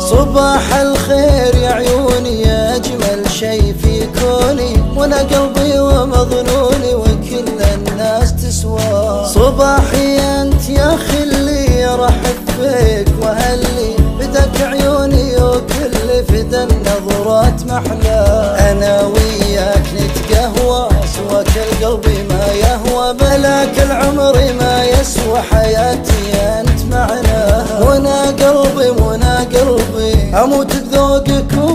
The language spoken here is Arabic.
صباح الخير يا عيوني يا أجمل شي في كوني، وانا قلبي ومظنوني وكل الناس تسوى. صباحي انت يا خلي رحب فيك وهلي، بدك عيوني وكل فدا النظرات محلى. انا وياك نتقهوى سواك القلب ما يهوى، بلاك العمر ما يسوى حياتي انت معنا. وانا قلبي اموت بذوقك